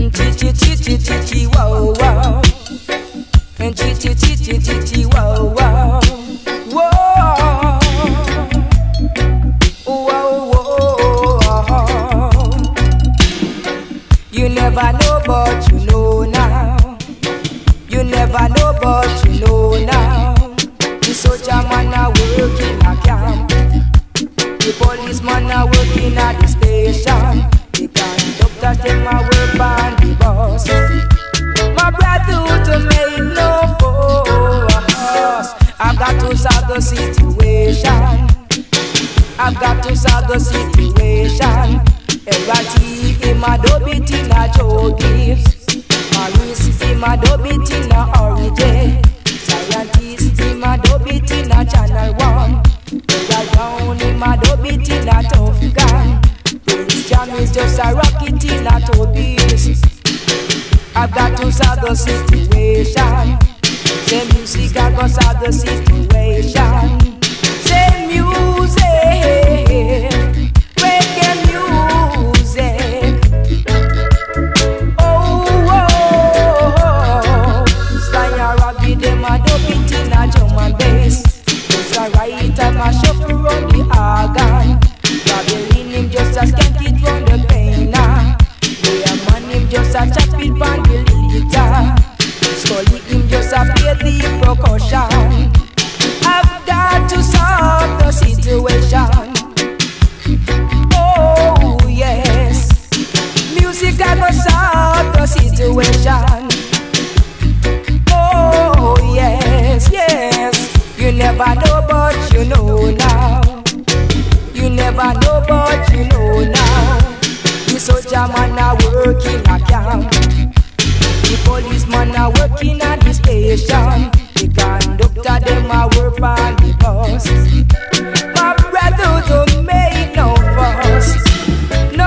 Chi wow wow. Chi wow wow. Whoa. You never know but you know now. You never know but you know now. The soldier man a working a camp. The policeman a working at the station. The conductor them a work on the bus. My brother to make no fuss. I've got to solve the situation. I've got to solve the situation. Erati ima dobiti na Joe Gibbs. Maris ima dobiti na Origin. Scientist ima dobiti na Channel 1. Royal Brown ima dobiti na Tough Gun. Prince Jam is just a rocket in a Tobies. I've got to solve the situation. Say music I go solve the situation. Say music, reggae music. Oh, Sly and Robbie them a dub it in a drum and bass. Just a right time a shuffle round the organ. Robbie him just a skank it round the pain. Yeah, man him just a chop it on the guitar. Scully him just a play the percussion. I've got to solve the situation. Oh yes, music got to solve the situation. Oh yes, yes. You never know but you know now. You never know but you know now. The soldier man a working a camp. The policeman a working at the station. The conductor them a work on the bus. My brother don't make no fuss, no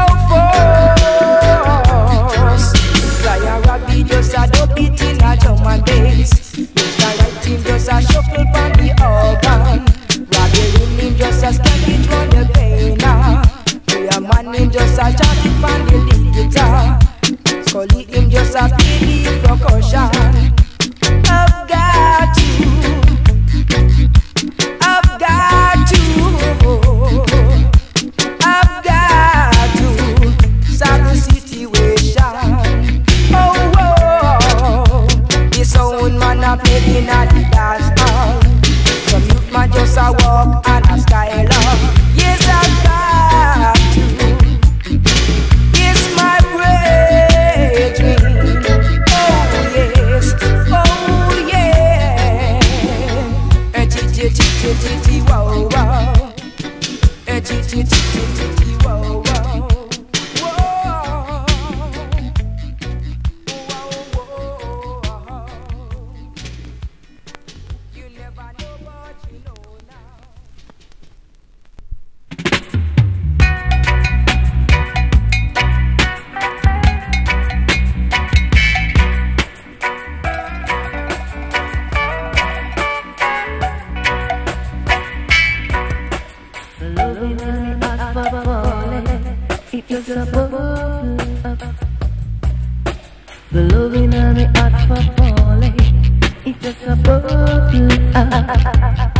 fuss. Fly a Robbie just a dub it in a drum and bass. Mr. Right him just a shuffle on the organ. Robbie him just a skank it round the pain. Yeah, man him just a chant it on the guitar. Scully him just a play the percussion. I've got to solve the situation. Oh, whoa. The sound man a play in a the dance hall. Some youth man just a walk and a style up. Yes, I've got to. It's my brethren. Oh yes, oh yeah. Chi wow wow. Chi wow wow. Whoa. You never know but you know now. It was a bubble up. The loving and the heart for falling. It was a bubble up.